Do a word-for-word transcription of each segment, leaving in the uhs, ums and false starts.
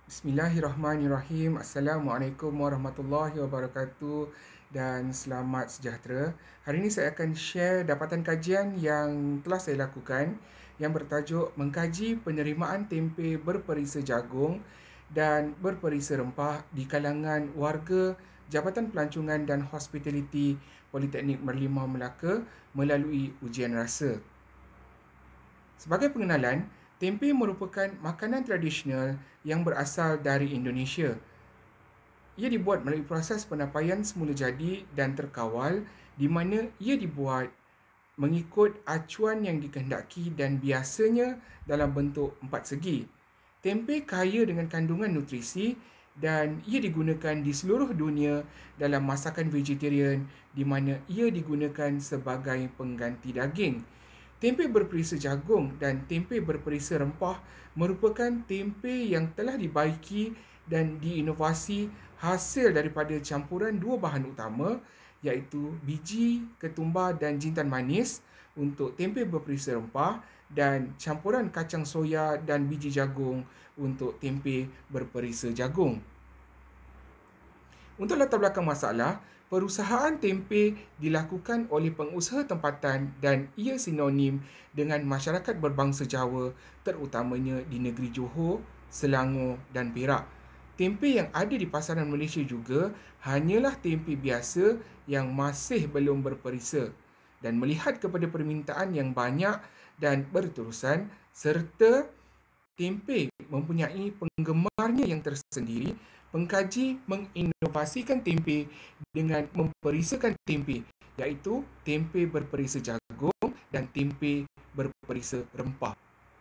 Bismillahirrahmanirrahim. Assalamualaikum warahmatullahi wabarakatuh dan selamat sejahtera. Hari ini saya akan share dapatan kajian yang telah saya lakukan yang bertajuk mengkaji penerimaan tempe berperisa jagung dan berperisa rempah di kalangan warga Jabatan Pelancongan dan Hospitality Politeknik Merlimau Melaka melalui ujian rasa. Sebagai pengenalan, tempe merupakan makanan tradisional yang berasal dari Indonesia. Ia dibuat melalui proses penapaian semula jadi dan terkawal di mana ia dibuat mengikut acuan yang dikehendaki dan biasanya dalam bentuk empat segi. Tempe kaya dengan kandungan nutrisi dan ia digunakan di seluruh dunia dalam masakan vegetarian di mana ia digunakan sebagai pengganti daging. Tempe berperisa jagung dan tempe berperisa rempah merupakan tempe yang telah dibaiki dan diinovasi hasil daripada campuran dua bahan utama iaitu biji ketumbar dan jintan manis untuk tempe berperisa rempah dan campuran kacang soya dan biji jagung untuk tempe berperisa jagung. Untuk latar belakang masalah, perusahaan tempe dilakukan oleh pengusaha tempatan dan ia sinonim dengan masyarakat berbangsa Jawa, terutamanya di negeri Johor, Selangor dan Perak. Tempe yang ada di pasaran Malaysia juga hanyalah tempe biasa yang masih belum berperisa. Dan melihat kepada permintaan yang banyak dan berterusan serta tempe mempunyai penggemarnya yang tersendiri, pengkaji menginovasikan tempe dengan memperisakan tempe, iaitu tempe berperisa jagung dan tempe berperisa rempah.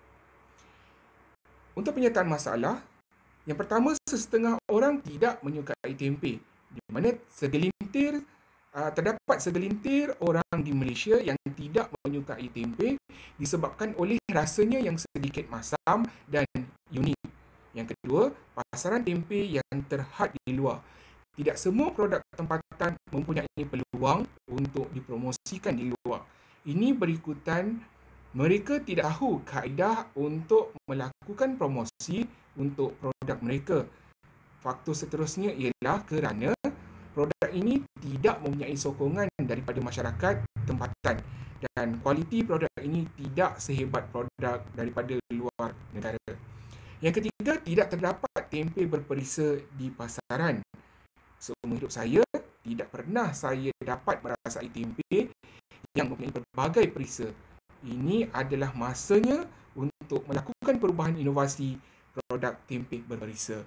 Untuk penyertaan masalah, yang pertama, sesetengah orang tidak menyukai tempe, di mana segelintir uh, terdapat segelintir orang di Malaysia yang tidak menyukai tempe disebabkan oleh rasanya yang sedikit masam dan unik. Yang kedua, pasaran tempe yang terhad di luar. Tidak semua produk tempatan mempunyai peluang untuk dipromosikan di luar. Ini berikutan mereka tidak tahu kaedah untuk melakukan promosi untuk produk mereka. Faktor seterusnya ialah kerana produk ini tidak mempunyai sokongan daripada masyarakat tempatan dan kualiti produk ini tidak sehebat produk daripada luar negara. Yang ketiga, tidak terdapat tempe berperisa di pasaran. Seumur hidup saya, tidak pernah saya dapat merasai tempe yang mempunyai pelbagai perisa. Ini adalah masanya untuk melakukan perubahan inovasi produk tempe berperisa.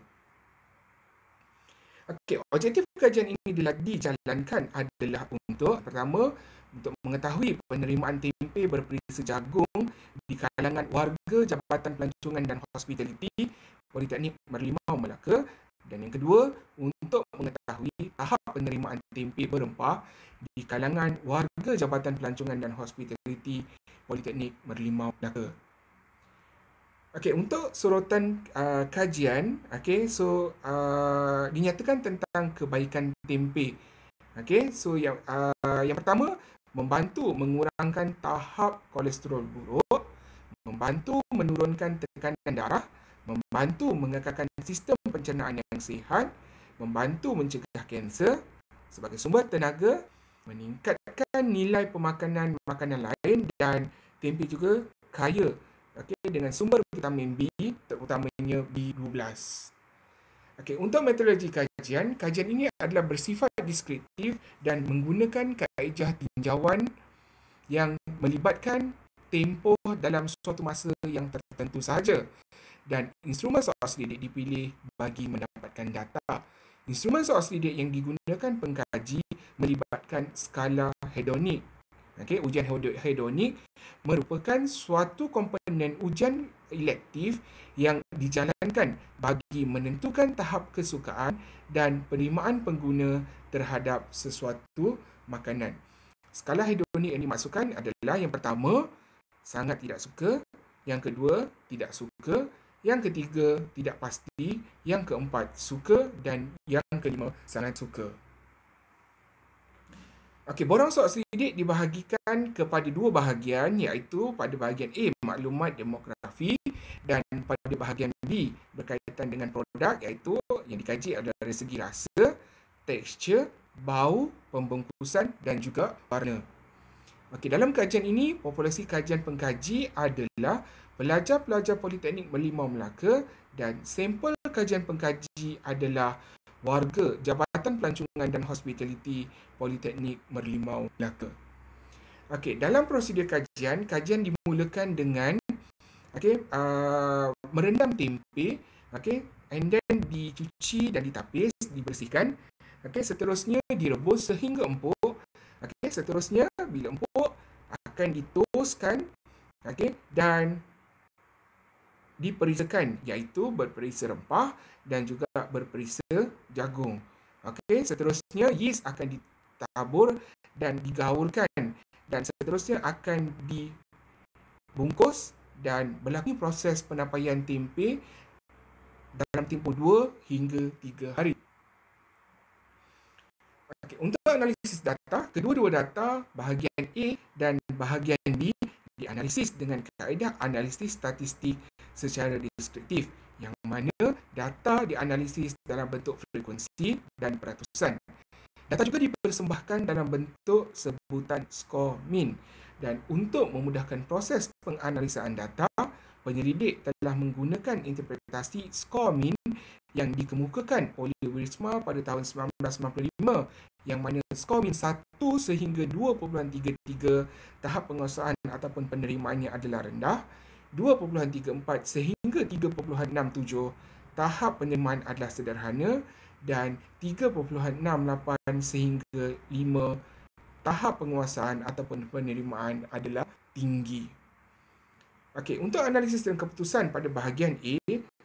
Okey, objektif kajian ini telah dijalankan adalah untuk pertama, untuk mengetahui penerimaan tempe berperisa jagung di kalangan warga Jabatan Pelancongan dan Hospitality Politeknik Merlimau Melaka, dan yang kedua, untuk mengetahui tahap penerimaan tempe berempah di kalangan warga Jabatan Pelancongan dan Hospitality Politeknik Merlimau Melaka. Okey, untuk sorotan uh, kajian, okey, so uh, dinyatakan tentang kebaikan tempe. Okey, so yang uh, yang pertama, membantu mengurangkan tahap kolesterol buruk, membantu menurunkan tekanan darah, membantu mengekalkan sistem pencernaan yang sihat, membantu mencegah kanser, sebagai sumber tenaga, meningkatkan nilai pemakanan makanan lain, dan tempe juga kaya, okay, dengan sumber vitamin B, terutamanya B dua belas. Okay, untuk metodologi kajian, kajian ini adalah bersifat deskriptif dan menggunakan kaedah tinjauan yang melibatkan tempoh dalam suatu masa yang tertentu sahaja, dan instrumen soal selidik dipilih bagi mendapatkan data. Instrumen soal selidik yang digunakan pengkaji melibatkan skala hedonik. Okay, ujian hedonik merupakan suatu komponen ujian elektif yang dijalankan bagi menentukan tahap kesukaan dan penerimaan pengguna terhadap sesuatu makanan. Skala hedonik yang dimaksudkan adalah yang pertama, sangat tidak suka, yang kedua, tidak suka, yang ketiga, tidak pasti, yang keempat, suka, dan yang kelima, sangat suka. Okey, borang soal selidik dibahagikan kepada dua bahagian, iaitu pada bahagian A, maklumat demografi, dan pada bahagian B, berkaitan dengan produk, iaitu yang dikaji adalah dari segi rasa, tekstur, bau, pembungkusan dan juga warna. Okey, dalam kajian ini, populasi kajian pengkaji adalah pelajar-pelajar Politeknik Merlimau Melaka dan sampel kajian pengkaji adalah warga Jabatan Pelancongan dan Hospitality Politeknik Merlimau Melaka. Okey, dalam prosedur kajian, kajian dimulakan dengan okey, uh, merendam tempe, okey, and then dicuci dan ditapis, dibersihkan. Okey, seterusnya direbus sehingga empuk. Okey, seterusnya bila empuk akan ditoskan, okey, dan diperisakan, iaitu berperisa rempah dan juga berperisa jagung. Okey, seterusnya yeast akan ditabur dan digaulkan dan seterusnya akan dibungkus dan berlaku proses penampaian tempe dalam tempoh dua hingga tiga hari. Okay, untuk analisis data, kedua-dua data bahagian A dan bahagian B dianalisis dengan kaedah analisis statistik secara deskriptif, yang mana data dianalisis dalam bentuk frekuensi dan peratusan. Data juga dipersembahkan dalam bentuk sebutan skor min, dan untuk memudahkan proses penganalisaan data, penyelidik telah menggunakan interpretasi skor min yang dikemukakan oleh Wiersma pada tahun sembilan belas sembilan puluh lima, yang mana skor min satu sehingga dua perpuluhan tiga tiga tahap penguasaan ataupun penerimaannya adalah rendah, dua perpuluhan tiga empat sehingga tiga perpuluhan enam tujuh tahap penerimaan adalah sederhana, dan tiga perpuluhan enam lapan sehingga lima tahap penguasaan ataupun penerimaan adalah tinggi. Okey, untuk analisis dan keputusan pada bahagian A,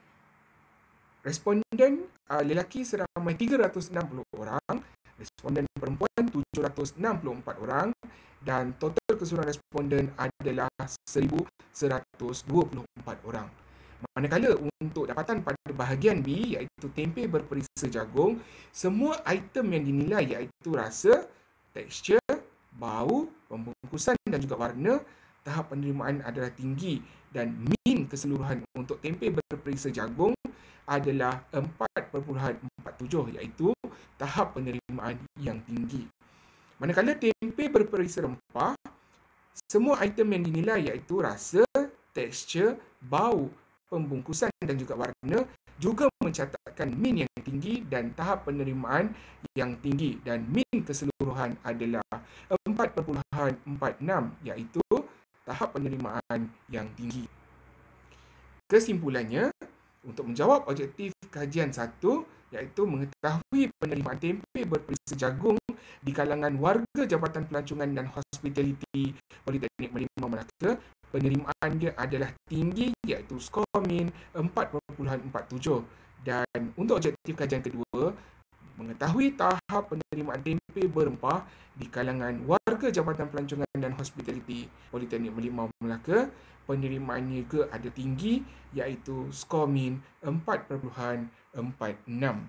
responden uh, lelaki seramai tiga ratus enam puluh orang, responden perempuan tujuh ratus enam puluh empat orang, dan total keseluruhan responden adalah seribu seratus dua puluh empat orang. Manakala untuk dapatan pada bahagian B, iaitu tempe berperisa jagung, semua item yang dinilai iaitu rasa, tekstur, bau, pembungkusan dan juga warna, tahap penerimaan adalah tinggi, dan min keseluruhan untuk tempe berperisa jagung adalah empat perpuluhan empat tujuh, iaitu tahap penerimaan yang tinggi. Manakala tempe berperisa rempah, semua item yang dinilai iaitu rasa, tekstur, bau, pembungkusan dan juga warna juga mencatatkan min yang tinggi dan tahap penerimaan yang tinggi, dan min keseluruhan adalah empat perpuluhan empat enam, iaitu tahap penerimaan yang tinggi. Kesimpulannya, untuk menjawab objektif kajian satu, iaitu mengetahui penerimaan tempe berperisa jagung di kalangan warga Jabatan Pelancongan dan Hospitality Politeknik Merlimau Melaka, penerimaan dia adalah tinggi, iaitu skor min empat perpuluhan empat tujuh. Dan untuk objektif kajian kedua, mengetahui tahap penerimaan tempe berempah di kalangan warga Jabatan Pelancongan dan Hospitality Politeknik Merlimau Melaka, penerimaannya juga ada tinggi, iaitu skor min empat perpuluhan empat enam.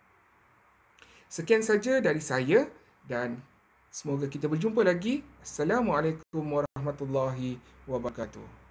Sekian saja dari saya dan semoga kita berjumpa lagi. Assalamualaikum warahmatullahi wabarakatuh.